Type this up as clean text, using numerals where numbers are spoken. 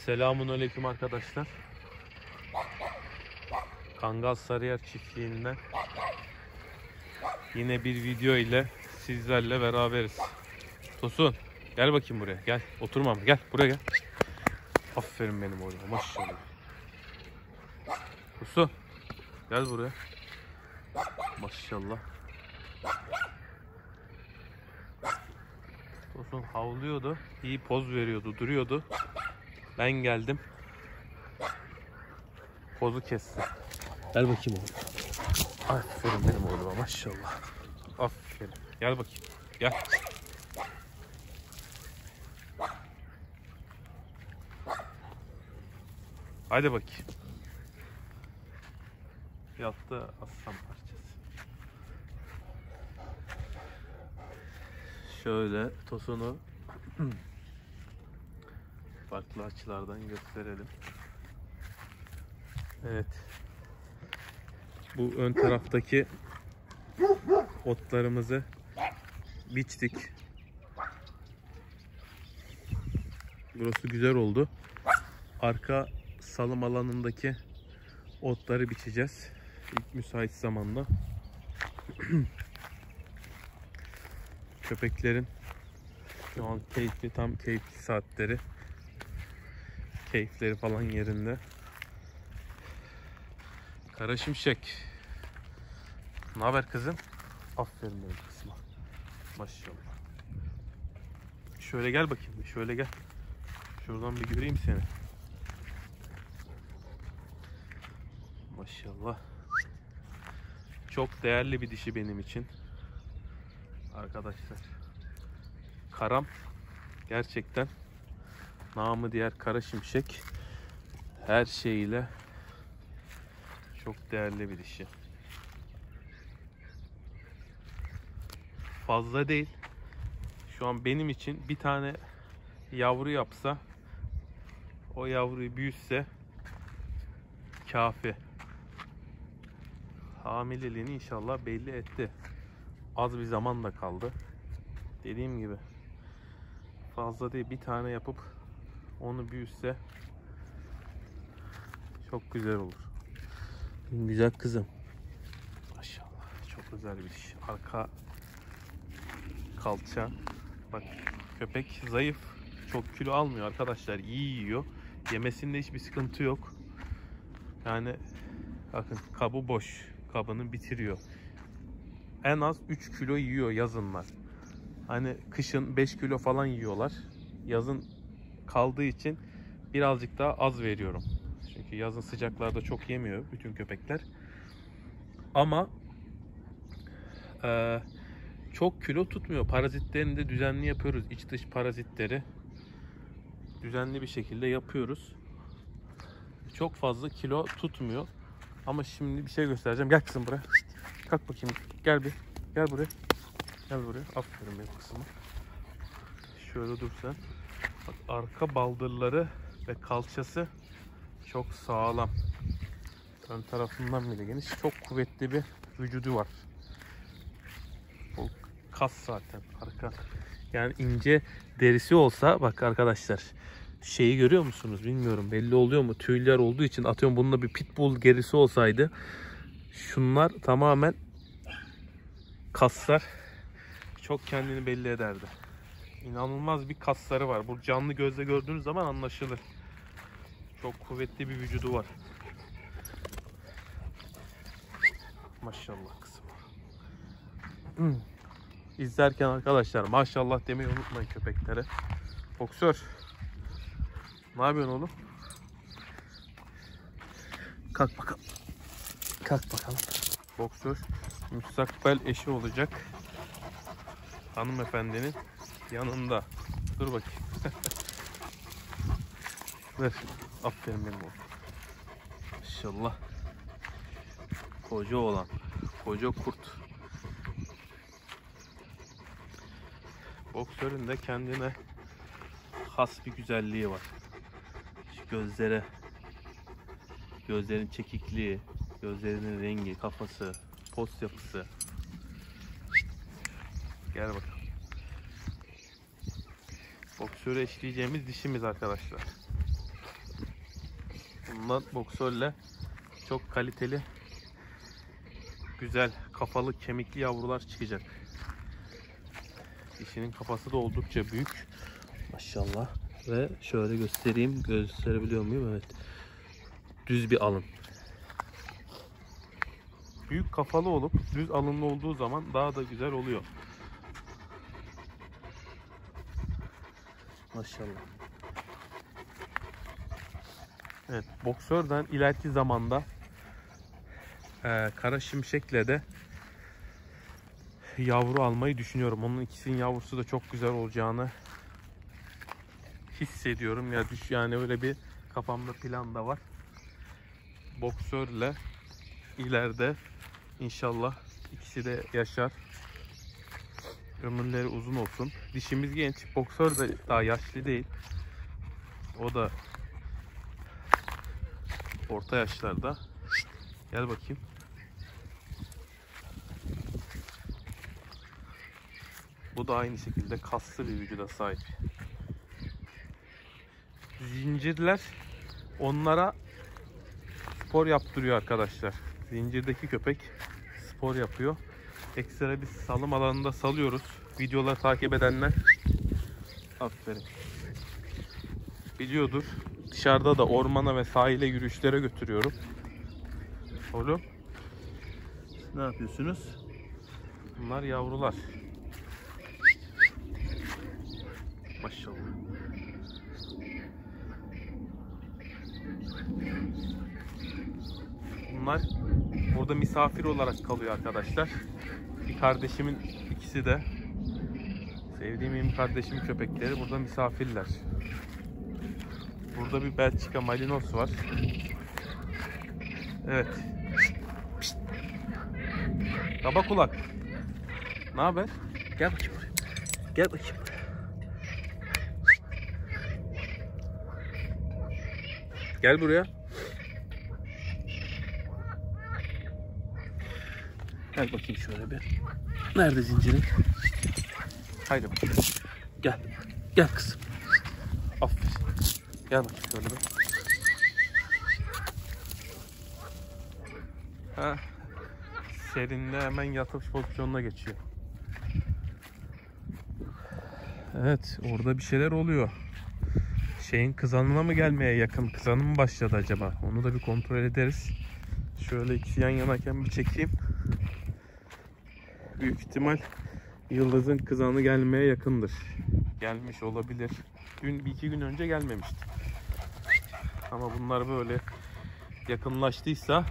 Selamünaleyküm arkadaşlar. Kangal Sarıyer çiftliğinden yine bir video ile sizlerle beraberiz. Tosun gel bakayım buraya, gel oturma mı, gel buraya gel. Aferin benim oğlum, maşallah. Tosun gel buraya, maşallah. Tosun havlıyordu, iyi poz veriyordu, duruyordu. Ben geldim, pozu kesti. Gel bakayım oğlum. Aferin benim oğluma, maşallah. Aferin. Gel bakayım. Gel. Hadi bakayım. Yattı aslan parçası. Şöyle Tosun'u farklı açılardan gösterelim. Evet. Bu ön taraftaki otlarımızı biçtik. Burası güzel oldu. Arka salım alanındaki otları biçeceğiz İlk müsait zamanda. Köpeklerin şu an keyifli, tam keyifli saatleri. Keyifleri falan yerinde. Kara Şimşek. Ne haber kızım? Aferin benim kızıma. Maşallah. Şöyle gel bakayım. Şöyle gel. Şuradan bir göreyim seni. Maşallah. Çok değerli bir dişi benim için. Arkadaşlar. Karam gerçekten namı diğer Kara Şimşek. Her şeyiyle çok değerli bir dişi. Fazla değil. Şu an benim için bir tane yavru yapsa, o yavruyu büyütse kafi. Hamileliğini inşallah belli etti. Az bir zaman da kaldı. Dediğim gibi fazla değil, bir tane yapıp onu büyütse çok güzel olur. Güzel kızım. Maşallah. Çok güzel bir diş. Arka kalça. Bak, köpek zayıf. Çok kilo almıyor arkadaşlar. İyi yiyor. Yemesinde hiçbir sıkıntı yok. Yani bakın, kabı boş. Kabını bitiriyor. En az 3 kilo yiyor yazınlar. Hani kışın 5 kilo falan yiyorlar. Yazın kaldığı için birazcık daha az veriyorum. Çünkü yazın sıcaklarda çok yemiyor bütün köpekler. Ama çok kilo tutmuyor. Parazitlerini de düzenli yapıyoruz. İç dış parazitleri düzenli bir şekilde yapıyoruz. Çok fazla kilo tutmuyor. Ama şimdi bir şey göstereceğim. Gel kızım buraya. Kalk bakayım. Gel bir. Gel buraya. Gel buraya. Aferin benim kızıma. Şöyle dur sen. Bak, arka baldırları ve kalçası çok sağlam. Ön tarafından bile geniş. Çok kuvvetli bir vücudu var. O kas zaten arka. Yani ince derisi olsa, bak arkadaşlar, şeyi görüyor musunuz bilmiyorum, belli oluyor mu? Tüyler olduğu için, atıyorum bununla bir pitbull gerisi olsaydı, şunlar tamamen kaslar, çok kendini belli ederdi. İnanılmaz bir kasları var. Bu canlı gözle gördüğünüz zaman anlaşılır. Çok kuvvetli bir vücudu var. Maşallah kızım. İzlerken arkadaşlar maşallah demeyi unutmayın köpeklere. Boksör. Ne yapıyorsun oğlum? Kalk bakalım. Kalk bakalım. Boksör müstakbel eşi olacak hanımefendinin yanında. Dur bakayım. Ver. Aferin benim oğlum. Maşallah. Koca oğlan. Koca kurt. Boksörün de kendine has bir güzelliği var. Şu gözlere, gözlerin çekikliği, gözlerinin rengi, kafası, post yapısı. Gel bakalım. Boksörü eşleyeceğimiz dişimiz arkadaşlar. Bundan boksörle çok kaliteli, güzel kafalı, kemikli yavrular çıkacak. Dişinin kafası da oldukça büyük. Maşallah. Ve şöyle göstereyim. Gösterebiliyor muyum? Evet. Düz bir alın. Büyük kafalı olup düz alınlı olduğu zaman daha da güzel oluyor. Maşallah. Evet, boksörden ileriki zamanda kara şimşekle de yavru almayı düşünüyorum. Onun ikisinin yavrusu da çok güzel olacağını hissediyorum. Yani öyle bir kafamda plan da var. Boksörle ileride inşallah ikisi de yaşar. Ömürleri uzun olsun. Dişimiz genç. Boksör de daha yaşlı değil. O da orta yaşlarda. Gel bakayım. Bu da aynı şekilde kaslı bir vücuda sahip. Zincirler onlara spor yaptırıyor arkadaşlar. Zincirdeki köpek spor yapıyor. Ekstra bir salım alanında salıyoruz. Videoları takip edenler aferin biliyordur. Dışarıda da ormana ve sahile yürüyüşlere götürüyorum. Oğlum, ne yapıyorsunuz? Bunlar yavrular. Maşallah. Bunlar burada misafir olarak kalıyor arkadaşlar. Bir kardeşimin ikisi de, sevdiğim benim kardeşimin köpekleri burada misafirler. Burada bir Belçika Malinois var. Evet. Pişt. Kaba kulak. Ne haber? Gel bakayım buraya. Gel bakayım. Gel buraya. Gel bakayım şöyle bir. Nerede zincirin? Haydi bakayım. Gel. Gel kızım. Aferin. Gel bakayım şöyle bir. Ha. Serinde hemen yatış pozisyonuna geçiyor. Evet, orada bir şeyler oluyor. Şeyin kızanına mı gelmeye yakın? Kızanı mı başladı acaba? Onu da bir kontrol ederiz. Şöyle ikisi yan yanayken bir çekeyim. Büyük ihtimal Yıldız'ın kızanı gelmeye yakındır. Gelmiş olabilir. Dün bir iki gün önce gelmemişti. Ama bunlar böyle yakınlaştıysa